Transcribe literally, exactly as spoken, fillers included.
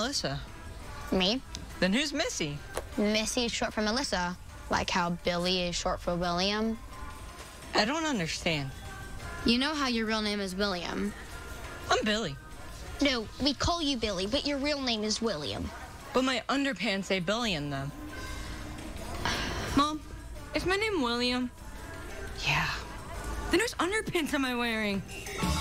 Melissa? Me? Then who's Missy? Missy is short for Melissa, like how Billy is short for William. I don't understand. You know how your real name is William. I'm Billy. No, we call you Billy, but your real name is William. But my underpants say Billy in them. Mom, is my name William? Yeah. Then whose underpants am I wearing?